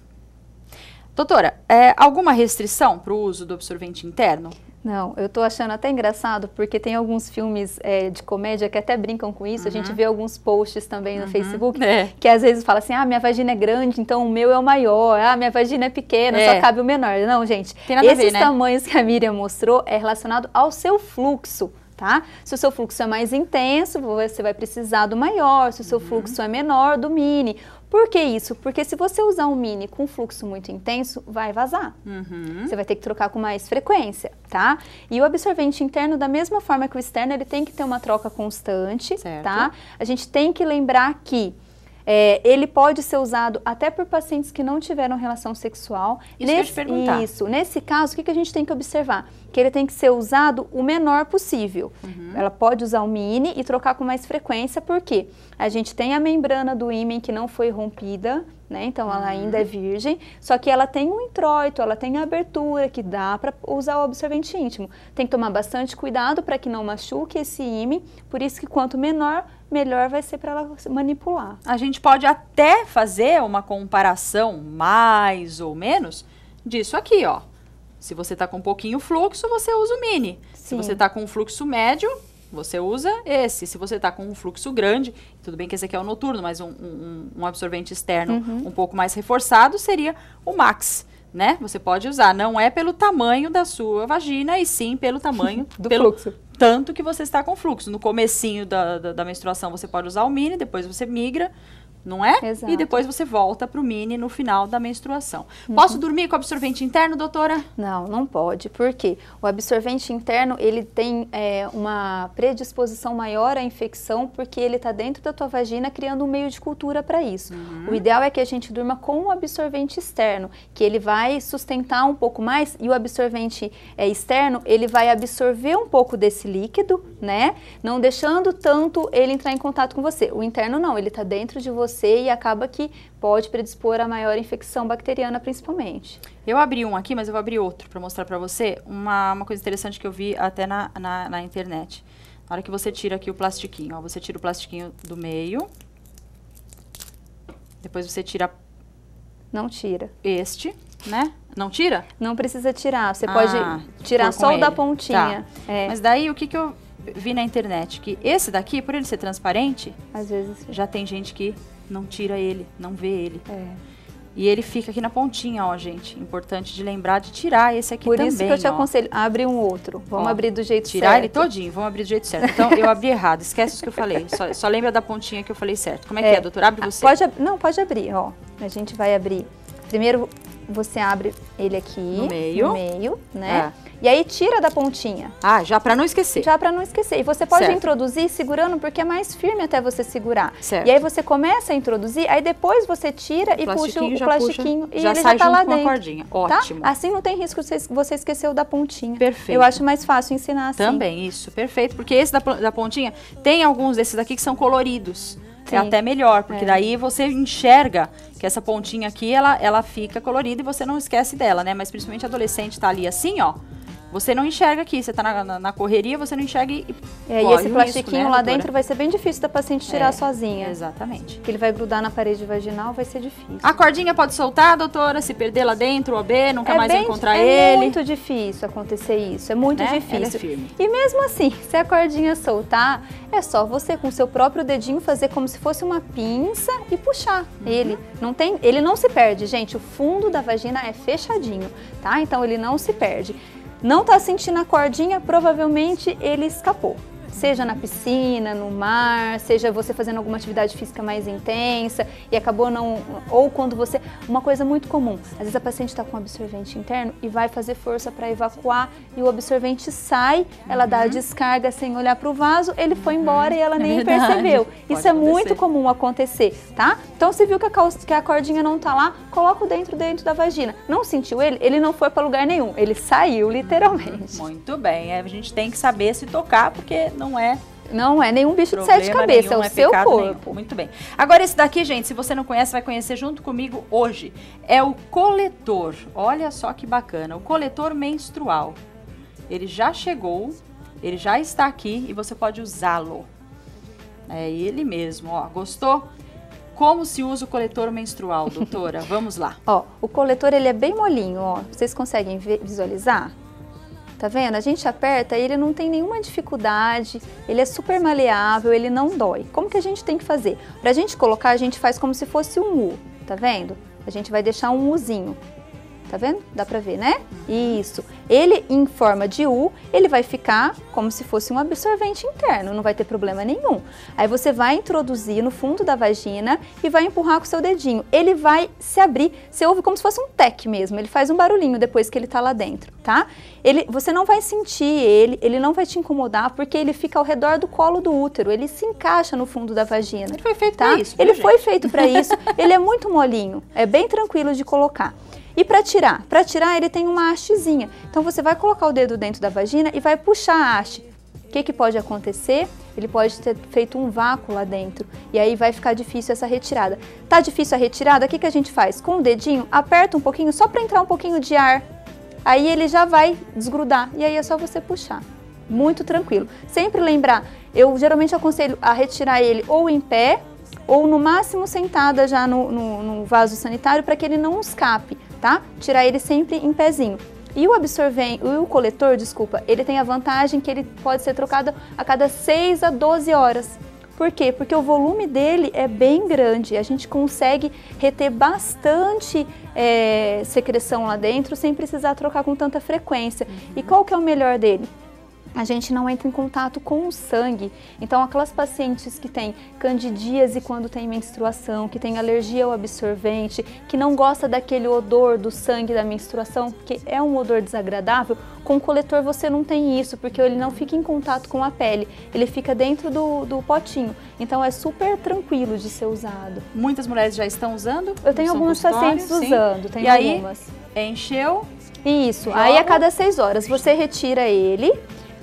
Doutora, é, alguma restrição para o uso do absorvente interno? Não, eu tô achando até engraçado, porque tem alguns filmes é, de comédia que até brincam com isso, uhum. a gente vê alguns posts também no uhum. Facebook, é. que às vezes fala assim, ah, minha vagina é grande, então o meu é o maior, ah, minha vagina é pequena, é. só cabe o menor. Não, gente, tem nada esses a ver, né? tamanhos que a Miriam mostrou é relacionado ao seu fluxo. Tá? Se o seu fluxo é mais intenso, você vai precisar do maior, se o seu uhum. fluxo é menor, do mini. Por que isso? Porque se você usar um mini com fluxo muito intenso, vai vazar. Uhum. Você vai ter que trocar com mais frequência, tá? E o absorvente interno, da mesma forma que o externo, ele tem que ter uma troca constante, certo. Tá? A gente tem que lembrar que É, ele pode ser usado até por pacientes que não tiveram relação sexual. Isso nesse, que eu te perguntar. Isso. Nesse caso, o que, que a gente tem que observar? Que ele tem que ser usado o menor possível. Uhum. Ela pode usar o mini e trocar com mais frequência, porque a gente tem a membrana do ímen que não foi rompida, né? Então, ela uhum. ainda é virgem, só que ela tem um introito, ela tem a abertura que dá para usar o absorvente íntimo. Tem que tomar bastante cuidado para que não machuque esse ímen, por isso que quanto menor, melhor vai ser para ela manipular. A gente pode até fazer uma comparação mais ou menos disso aqui, ó. Se você está com um pouquinho fluxo, você usa o mini. Sim. Se você está com um fluxo médio, você usa esse. Se você está com um fluxo grande, tudo bem que esse aqui é o noturno, mas um, um, um absorvente externo uhum. um pouco mais reforçado seria o max, né? Você pode usar. Não é pelo tamanho da sua vagina, e sim pelo tamanho do pelo fluxo. Tanto que você está com fluxo. No comecinho da, da, da menstruação você pode usar o mini, depois você migra, não é? Exato. E depois você volta para o mini no final da menstruação. Uhum. Posso dormir com absorvente interno, doutora? Não, não pode. Por quê? O absorvente interno, ele tem é, uma predisposição maior à infecção, porque ele está dentro da tua vagina criando um meio de cultura para isso. Uhum. O ideal é que a gente durma com o absorvente externo, que ele vai sustentar um pouco mais, e o absorvente é, externo, ele vai absorver um pouco desse líquido, né? Não deixando tanto ele entrar em contato com você. O interno não, ele está dentro de você, você e acaba que pode predispor a maior infecção bacteriana, principalmente. Eu abri um aqui, mas eu vou abrir outro para mostrar para você uma, uma coisa interessante que eu vi até na, na, na internet. Na hora que você tira aqui o plastiquinho, ó, você tira o plastiquinho do meio, depois você tira... Não tira. Este, né? Não tira? Não precisa tirar, você ah, pode tirar só o da pontinha. Tá. É. Mas daí o que, que eu vi na internet? Que esse daqui, por ele ser transparente, às vezes já tem gente que não tira ele, não vê ele. É. E ele fica aqui na pontinha, ó, gente. Importante de lembrar de tirar esse aqui Por também, isso que eu te ó. aconselho, abre um outro. Vamos Ó, abrir do jeito tirar certo. ele todinho, vamos abrir do jeito certo. Então, eu abri errado, esquece o que eu falei. Só, só lembra da pontinha que eu falei certo. Como é, é. que é, doutora? Abre você. Pode, não, pode abrir, ó. A gente vai abrir. Primeiro, você abre ele aqui. No meio. No meio, né? É. E aí tira da pontinha. Ah, já pra não esquecer. Já pra não esquecer. E você pode certo. introduzir segurando, porque é mais firme até você segurar. Certo. E aí você começa a introduzir, aí depois você tira e puxa o plastiquinho puxa, e já ele sai já tá junto lá com dentro. A cordinha. Ótimo. Tá? Assim não tem risco de você esquecer o da pontinha. Perfeito. Eu acho mais fácil ensinar assim. Também, isso, perfeito. Porque esse da, da pontinha, tem alguns desses aqui que são coloridos. Sim. É até melhor, porque é. daí você enxerga que essa pontinha aqui, ela, ela fica colorida e você não esquece dela, né? Mas principalmente adolescente tá ali assim, ó. Você não enxerga aqui, você tá na, na, na correria, você não enxerga e é, e esse plastiquinho risco, né, lá doutora? Dentro vai ser bem difícil da paciente tirar é, sozinha. Exatamente. Porque ele vai grudar na parede vaginal, vai ser difícil. A cordinha pode soltar, doutora, se perder lá dentro, o O B, nunca é mais bem, encontrar é ele. É muito difícil acontecer isso, é muito né? difícil. Ela é firme. E mesmo assim, se a cordinha soltar, é só você com o seu próprio dedinho fazer como se fosse uma pinça e puxar uhum. ele. Não tem, ele não se perde, gente, o fundo da vagina é fechadinho, tá? Então ele não se perde. Não tá sentindo a cordinha, provavelmente ele escapou. Seja na piscina, no mar, seja você fazendo alguma atividade física mais intensa e acabou não... Ou quando você... Uma coisa muito comum, às vezes a paciente está com um absorvente interno e vai fazer força para evacuar e o absorvente sai, uhum. ela dá a descarga sem olhar para o vaso, ele foi embora uhum. e ela nem é percebeu. Pode Isso é acontecer. Muito comum acontecer, tá? Então se viu que a, que a cordinha não tá lá, coloca o dentro dentro da vagina. Não sentiu ele? Ele não foi para lugar nenhum, ele saiu literalmente. Muito bem, a gente tem que saber se tocar, porque não Não é, não é nenhum bicho de sete cabeças, é o é seu corpo. Nenhum. Muito bem. Agora esse daqui, gente, se você não conhece, vai conhecer junto comigo hoje. É o coletor. Olha só que bacana. O coletor menstrual. Ele já chegou, ele já está aqui e você pode usá-lo. É ele mesmo, ó. Gostou? Como se usa o coletor menstrual, doutora? Vamos lá. Ó, o coletor ele é bem molinho, ó. Vocês conseguem visualizar? Tá vendo? A gente aperta e ele não tem nenhuma dificuldade, ele é super maleável, ele não dói. Como que a gente tem que fazer? Pra gente colocar, a gente faz como se fosse um U, tá vendo? A gente vai deixar um Uzinho. Tá vendo? Dá pra ver, né? Isso. Ele, em forma de U, ele vai ficar como se fosse um absorvente interno, não vai ter problema nenhum. Aí você vai introduzir no fundo da vagina e vai empurrar com o seu dedinho. Ele vai se abrir, você ouve como se fosse um tec mesmo, ele faz um barulhinho depois que ele tá lá dentro, tá? Ele, você não vai sentir ele, ele não vai te incomodar, porque ele fica ao redor do colo do útero, ele se encaixa no fundo da vagina. Ele foi feito tá? pra isso, Ele viu, foi gente? feito pra isso, ele é muito molinho, é bem tranquilo de colocar. E para tirar? Para tirar ele tem uma hastezinha. Então você vai colocar o dedo dentro da vagina e vai puxar a haste. O que, que pode acontecer? Ele pode ter feito um vácuo lá dentro e aí vai ficar difícil essa retirada. Tá difícil a retirada? O que, que a gente faz? Com o dedinho, aperta um pouquinho só para entrar um pouquinho de ar. Aí ele já vai desgrudar e aí é só você puxar. Muito tranquilo. Sempre lembrar, eu geralmente aconselho a retirar ele ou em pé ou no máximo sentada já no, no, no vaso sanitário para que ele não escape. Tá? Tirar ele sempre em pezinho. E o absorvente, o coletor, desculpa, ele tem a vantagem que ele pode ser trocado a cada seis a doze horas. Por quê? Porque o volume dele é bem grande, a gente consegue reter bastante é, secreção lá dentro sem precisar trocar com tanta frequência. Uhum. E qual que é o melhor dele? A gente não entra em contato com o sangue. Então, aquelas pacientes que têm candidíase quando tem menstruação, que tem alergia ao absorvente, que não gosta daquele odor do sangue da menstruação, porque é um odor desagradável, com o coletor você não tem isso, porque ele não fica em contato com a pele, ele fica dentro do, do potinho. Então, é super tranquilo de ser usado. Muitas mulheres já estão usando? Eu tenho algumas pacientes sim. usando, tenho e algumas. Aí, encheu? Isso, joga. Aí a cada seis horas você retira ele,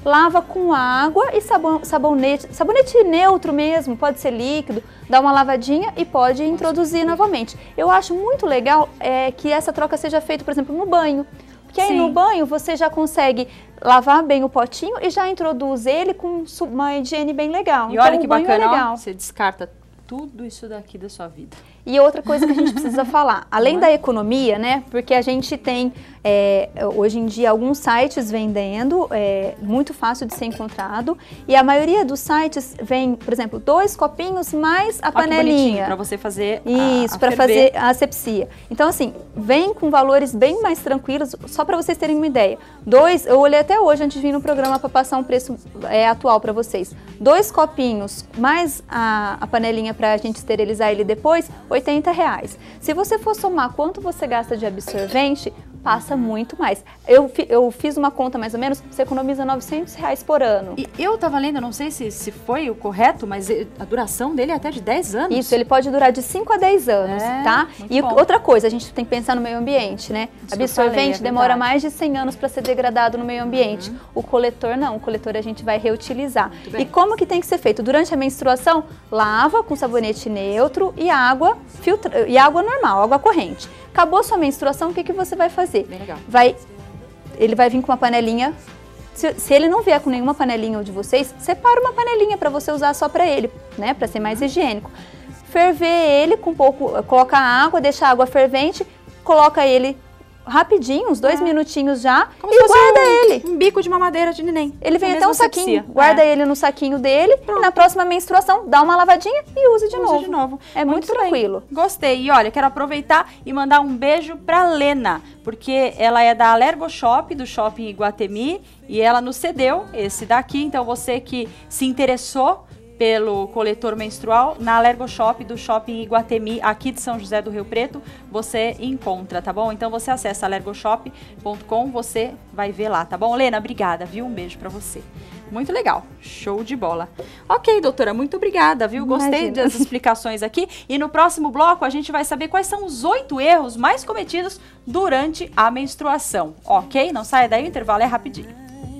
lava com água e sabão, sabonete, sabonete neutro mesmo, pode ser líquido, dá uma lavadinha e pode introduzir novamente. Eu acho muito legal é, que essa troca seja feita, por exemplo, no banho. Porque aí Sim. no banho você já consegue lavar bem o potinho e já introduz ele com uma higiene bem legal. E então, olha que bacana, é legal. Ó, você descarta tudo isso daqui da sua vida. E outra coisa que a gente precisa falar, além da economia, né, porque a gente tem, é, hoje em dia, alguns sites vendendo, é, muito fácil de ser encontrado, e a maioria dos sites vem, por exemplo, dois copinhos mais a Ó, panelinha. Para você fazer Isso, para fazer a asepsia. Então, assim, vem com valores bem mais tranquilos, só para vocês terem uma ideia. Dois, eu olhei até hoje, antes de vir no programa, para passar um preço é, atual para vocês. Dois copinhos mais a, a panelinha para a gente esterilizar ele depois, oitenta reais. Se você for somar quanto você gasta de absorvente, passa muito mais. Eu, eu fiz uma conta mais ou menos, você economiza novecentos reais por ano. E eu tava lendo, não sei se, se foi o correto, mas a duração dele é até de dez anos. Isso, ele pode durar de cinco a dez anos, é, tá? E bom. outra coisa, a gente tem que pensar no meio ambiente, né? Isso Absorvente falei, é demora mais de cem anos para ser degradado no meio ambiente. Uhum. O coletor não, o coletor a gente vai reutilizar. E como que tem que ser feito? Durante a menstruação, lava com sabonete neutro e água, filtra, e água normal, água corrente. Acabou sua menstruação, o que, que você vai fazer? Bem legal. Vai, ele vai vir com uma panelinha. Se, se ele não vier com nenhuma panelinha de vocês, separa uma panelinha para você usar só para ele, né? Para ser mais higiênico. Ferver ele com um pouco, coloca água, deixa a água fervente, coloca ele rapidinho, uns dois ah. minutinhos já, Como e guarda um, ele. Um bico de mamadeira de neném. Ele vem até um saquinho, asepsia. guarda é. ele no saquinho dele, Pronto. e na próxima menstruação dá uma lavadinha e usa de usa novo. de novo. É muito, muito tranquilo. Bem. Gostei. E olha, quero aproveitar e mandar um beijo pra Lena, porque ela é da Alergo Shop, do Shopping Iguatemi, e ela nos cedeu esse daqui. Então você que se interessou pelo coletor menstrual, na Alergo Shop do Shopping Iguatemi, aqui de São José do Rio Preto, você encontra, tá bom? Então você acessa alergo shop ponto com, você vai ver lá, tá bom? Lena, obrigada, viu? Um beijo pra você. Muito legal, show de bola. Ok, doutora, muito obrigada, viu? Gostei Imagina. das explicações aqui. E no próximo bloco a gente vai saber quais são os oito erros mais cometidos durante a menstruação, ok? Não saia daí, o intervalo é rapidinho.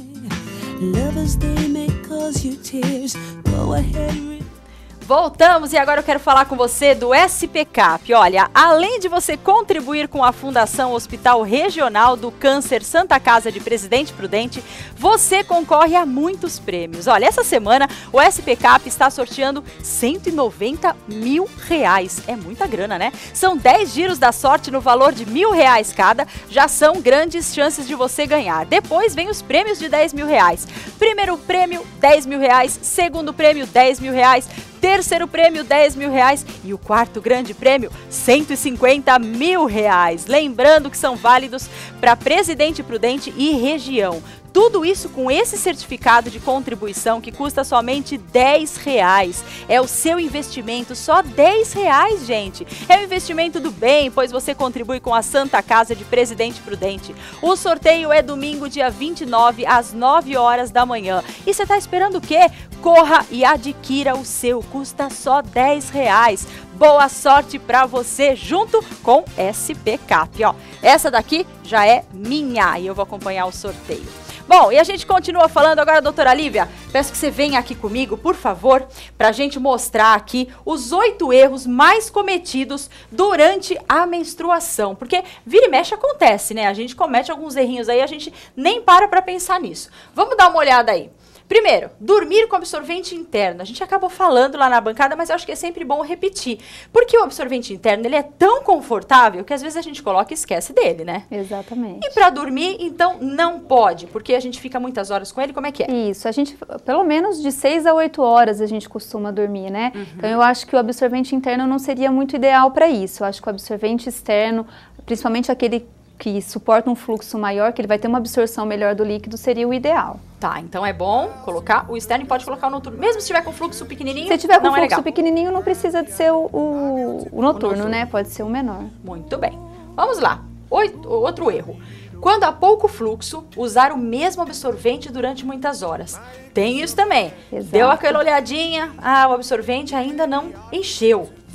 Lovers, they may cause you tears. Go ahead. Voltamos e agora eu quero falar com você do S P CAP. Olha, além de você contribuir com a Fundação Hospital Regional do Câncer Santa Casa de Presidente Prudente, você concorre a muitos prêmios. Olha, essa semana o S P CAP está sorteando cento e noventa mil reais. É muita grana, né? São dez giros da sorte no valor de mil reais cada. Já são grandes chances de você ganhar. Depois vem os prêmios de dez mil reais. Primeiro prêmio, dez mil reais. Segundo prêmio, dez mil reais. Terceiro prêmio, dez mil reais. E o quarto grande prêmio, cento e cinquenta mil reais. Lembrando que são válidos para Presidente Prudente e região. Tudo isso com esse certificado de contribuição que custa somente dez reais. É o seu investimento, só dez reais, gente. É o investimento do bem, pois você contribui com a Santa Casa de Presidente Prudente. O sorteio é domingo, dia vinte e nove, às nove horas da manhã. E você está esperando o quê? Corra e adquira o seu, custa só dez reais. Boa sorte para você junto com S P CAP. Ó, essa daqui já é minha e eu vou acompanhar o sorteio. Bom, e a gente continua falando agora, doutora Lívia, peço que você venha aqui comigo, por favor, para a gente mostrar aqui os oito erros mais cometidos durante a menstruação. Porque vira e mexe acontece, né? A gente comete alguns errinhos aí, a gente nem para para pensar nisso. Vamos dar uma olhada aí. Primeiro, dormir com absorvente interno. A gente acabou falando lá na bancada, mas eu acho que é sempre bom repetir. Porque o absorvente interno, ele é tão confortável que às vezes a gente coloca e esquece dele, né? Exatamente. E para dormir, então, não pode, porque a gente fica muitas horas com ele, como é que é? Isso, a gente, pelo menos de seis a oito horas a gente costuma dormir, né? Uhum. Então eu acho que o absorvente interno não seria muito ideal para isso. Eu acho que o absorvente externo, principalmente aquele que suporta um fluxo maior, que ele vai ter uma absorção melhor do líquido, seria o ideal. Tá, então é bom colocar o externo e pode colocar o noturno. Mesmo se tiver com fluxo pequenininho, Se tiver com não fluxo é pequenininho, não precisa de ser o, o, o, noturno, o noturno, né? Pode ser o menor. Muito bem. Vamos lá. Oito, outro erro. Quando há pouco fluxo, usar o mesmo absorvente durante muitas horas. Tem isso também. Exato. Deu aquela olhadinha, ah, o absorvente ainda não encheu.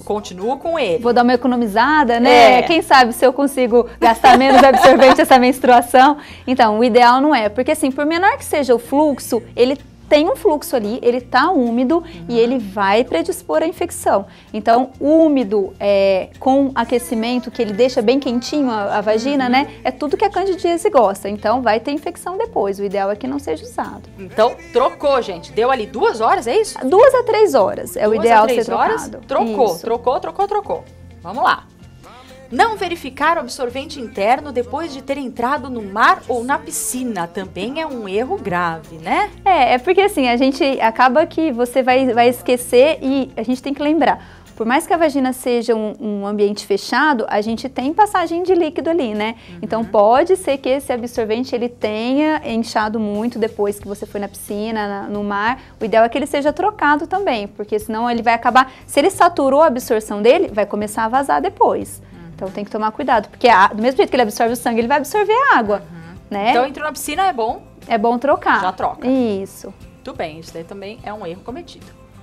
continuo com ele. Vou dar uma economizada, né? É. Quem sabe se eu consigo gastar menos absorvente essa menstruação. Então, o ideal não é, porque assim, por menor que seja o fluxo, ele tem um fluxo ali, ele tá úmido uhum. e ele vai predispor à infecção. Então, úmido é, com aquecimento, que ele deixa bem quentinho a, a vagina, uhum. né? É tudo que a candidíase gosta. Então, vai ter infecção depois. O ideal é que não seja usado. Então, trocou, gente. Deu ali duas horas, é isso? Duas a três horas é duas o ideal a três ser horas, trocado. Trocou, isso. trocou, trocou, trocou. Vamos lá. Não verificar o absorvente interno depois de ter entrado no mar ou na piscina também é um erro grave, né? É, é porque assim, a gente acaba que você vai, vai esquecer e a gente tem que lembrar. Por mais que a vagina seja um, um ambiente fechado, a gente tem passagem de líquido ali, né? Uhum. Então pode ser que esse absorvente ele tenha inchado muito depois que você foi na piscina, na, no mar. O ideal é que ele seja trocado também, porque senão ele vai acabar, se ele saturou a absorção dele, vai começar a vazar depois. Então tem que tomar cuidado, porque a, do mesmo jeito que ele absorve o sangue, ele vai absorver a água, uhum. né? Então entrou na piscina, é bom? É bom trocar. Já troca. Isso. Muito bem, isso daí também é um erro cometido.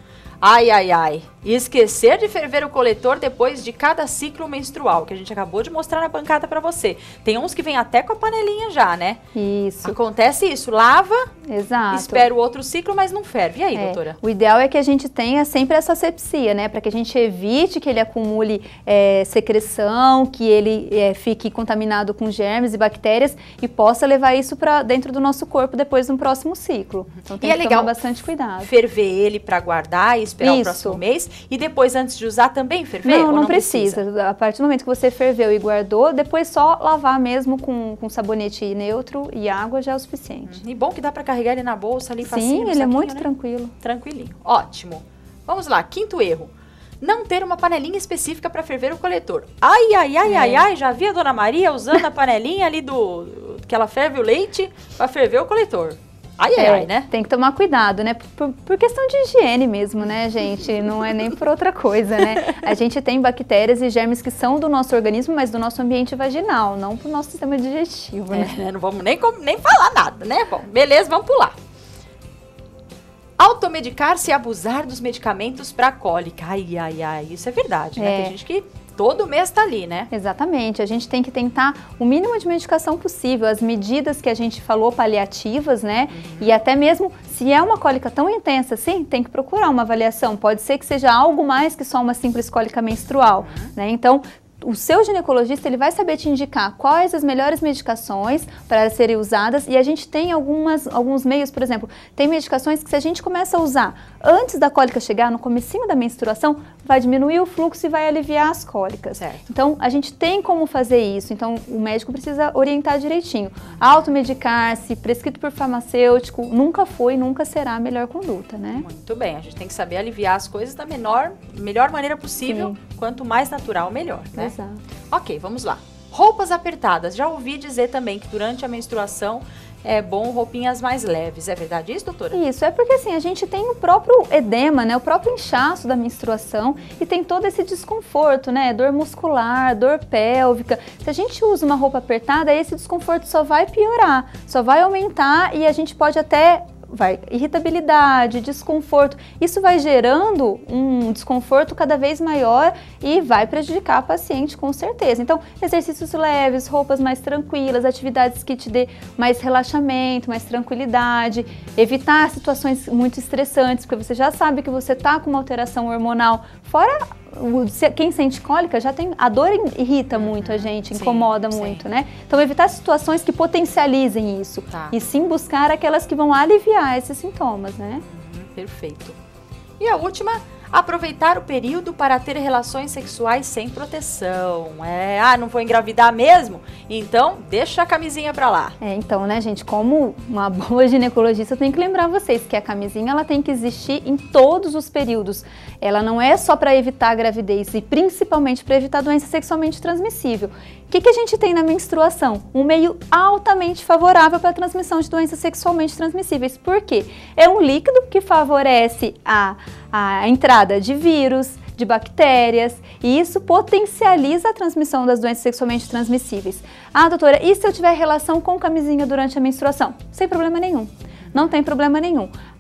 Ai, ai, ai. E esquecer de ferver o coletor depois de cada ciclo menstrual, que a gente acabou de mostrar na bancada pra você. Tem uns que vem até com a panelinha já, né? Isso. Acontece isso, lava, exato. Espera o outro ciclo, mas não ferve. E aí, é. doutora? O ideal é que a gente tenha sempre essa asepsia, né? Para que a gente evite que ele acumule é, secreção, que ele é, fique contaminado com germes e bactérias e possa levar isso para dentro do nosso corpo depois no próximo ciclo. Então tem e que é legal tomar bastante cuidado. Ferver ele para guardar e esperar isso. o próximo mês e depois, antes de usar, também ferver? Não, não, não precisa. precisa. A partir do momento que você ferveu e guardou, depois só lavar mesmo com, com sabonete neutro e água já é o suficiente. Hum, e bom que dá para carregar ele na bolsa ali facinho. Sim, ele saquinho, é muito né? tranquilo. Tranquilinho. Ótimo. Vamos lá, quinto erro. Não ter uma panelinha específica para ferver o coletor. Ai, ai, ai, é. ai, ai, já vi a Dona Maria usando a panelinha ali do... que ela ferve o leite para ferver o coletor. Ai, ai, é, ai, né? Tem que tomar cuidado, né? Por, por questão de higiene mesmo, né, gente? Não é nem por outra coisa, né? A gente tem bactérias e germes que são do nosso organismo, mas do nosso ambiente vaginal, não pro nosso sistema digestivo, né? É, não vamos nem, nem falar nada, né? Bom, beleza, vamos pular. Automedicar-se e abusar dos medicamentos para cólica. Ai, ai, ai, isso é verdade, né? É. Tem gente que todo mês tá ali, né? Exatamente, a gente tem que tentar o mínimo de medicação possível, as medidas que a gente falou paliativas, né? Uhum. E até mesmo, se é uma cólica tão intensa assim, tem que procurar uma avaliação. Pode ser que seja algo mais que só uma simples cólica menstrual, uhum. né? Então, o seu ginecologista ele vai saber te indicar quais as melhores medicações para serem usadas e a gente tem algumas, alguns meios, por exemplo, tem medicações que se a gente começa a usar antes da cólica chegar, no comecinho da menstruação, vai diminuir o fluxo e vai aliviar as cólicas. Certo. Então, a gente tem como fazer isso, então o médico precisa orientar direitinho. Automedicar-se, prescrito por farmacêutico, nunca foi, nunca será a melhor conduta, né? Muito bem, a gente tem que saber aliviar as coisas da menor, melhor maneira possível, sim. Quanto mais natural, melhor, né? Exato. Ok, vamos lá. Roupas apertadas. Já ouvi dizer também que durante a menstruação é bom roupinhas mais leves. É verdade isso, doutora? Isso, é porque assim, a gente tem o próprio edema, né? O próprio inchaço da menstruação e tem todo esse desconforto, né? Dor muscular, dor pélvica. Se a gente usa uma roupa apertada, esse desconforto só vai piorar, só vai aumentar e a gente pode até... vai irritabilidade, desconforto, isso vai gerando um desconforto cada vez maior e vai prejudicar a paciente com certeza. Então, exercícios leves, roupas mais tranquilas, atividades que te dê mais relaxamento, mais tranquilidade, evitar situações muito estressantes, porque você já sabe que você está com uma alteração hormonal, fora quem sente cólica já tem, a dor irrita muito a gente, incomoda sim, muito, sim. né? Então evitar situações que potencializem isso tá. e sim buscar aquelas que vão aliviar esses sintomas, né? Uhum, perfeito. E a última, aproveitar o período para ter relações sexuais sem proteção. É, ah, não vou engravidar mesmo? Então, deixa a camisinha pra lá. É, então, né, gente, como uma boa ginecologista, eu tenho que lembrar vocês que a camisinha, ela tem que existir em todos os períodos. Ela não é só para evitar a gravidez e principalmente para evitar doença sexualmente transmissível. O que, que a gente tem na menstruação? Um meio altamente favorável para a transmissão de doenças sexualmente transmissíveis. Por quê? É um líquido que favorece a, a entrada de vírus, de bactérias, e isso potencializa a transmissão das doenças sexualmente transmissíveis. Ah, doutora, e se eu tiver relação com camisinha durante a menstruação? Sem problema nenhum. Não tem problema nenhum.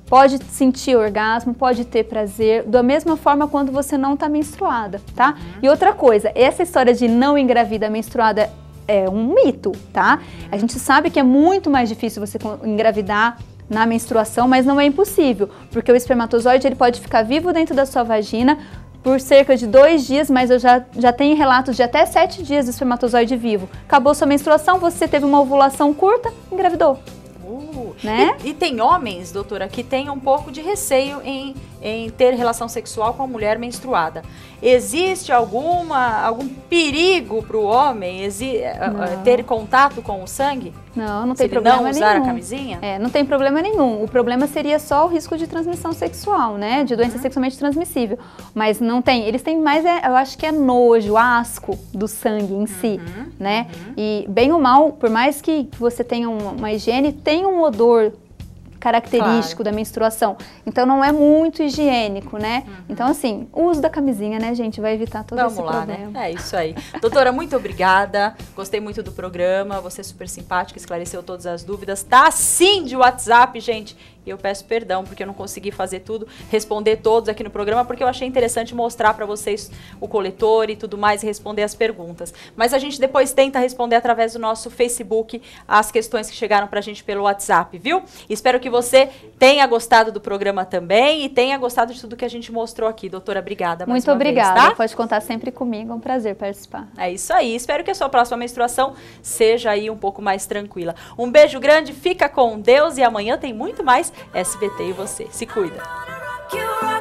pode sentir orgasmo, pode ter prazer, da mesma forma quando você não está menstruada, tá? Uhum. E outra coisa, essa história de não engravida menstruada é um mito, tá? Uhum. A gente sabe que é muito mais difícil você engravidar na menstruação, mas não é impossível, porque o espermatozoide ele pode ficar vivo dentro da sua vagina por cerca de dois dias, mas eu já, já tenho relatos de até sete dias do espermatozoide vivo. Acabou sua menstruação, você teve uma ovulação curta, engravidou. Uh, né? e, e tem homens, doutora, que têm um pouco de receio em, em ter relação sexual com a mulher menstruada. Existe alguma, algum perigo para o homem exi ter contato com o sangue? Não, não tem Se problema ele não usar nenhum. a camisinha? É, não tem problema nenhum. O problema seria só o risco de transmissão sexual, né? De doença uhum. sexualmente transmissível. Mas não tem. Eles têm mais, é, eu acho que é nojo, asco do sangue em si, uhum. né? Uhum. E bem ou mal, por mais que você tenha uma, uma higiene, tem um odor característico claro. Da menstruação. Então não é muito higiênico, né? Uhum. Então assim, o uso da camisinha, né, gente, vai evitar todo Vamos esse lá, problema. Né? É isso aí. Doutora, muito obrigada. Gostei muito do programa. Você é super simpática, esclareceu todas as dúvidas. Tá sim de WhatsApp, gente. E eu peço perdão porque eu não consegui fazer tudo, responder todos aqui no programa, porque eu achei interessante mostrar para vocês o coletor e tudo mais e responder as perguntas. Mas a gente depois tenta responder através do nosso Facebook as questões que chegaram para a gente pelo WhatsApp, viu? Espero que você tenha gostado do programa também e tenha gostado de tudo que a gente mostrou aqui. Doutora, obrigada mais Muito uma obrigada. vez, tá? Pode contar sempre comigo, é um prazer participar. É isso aí. Espero que a sua próxima menstruação seja aí um pouco mais tranquila. Um beijo grande, fica com Deus e amanhã tem muito mais S B T e você. Se cuida.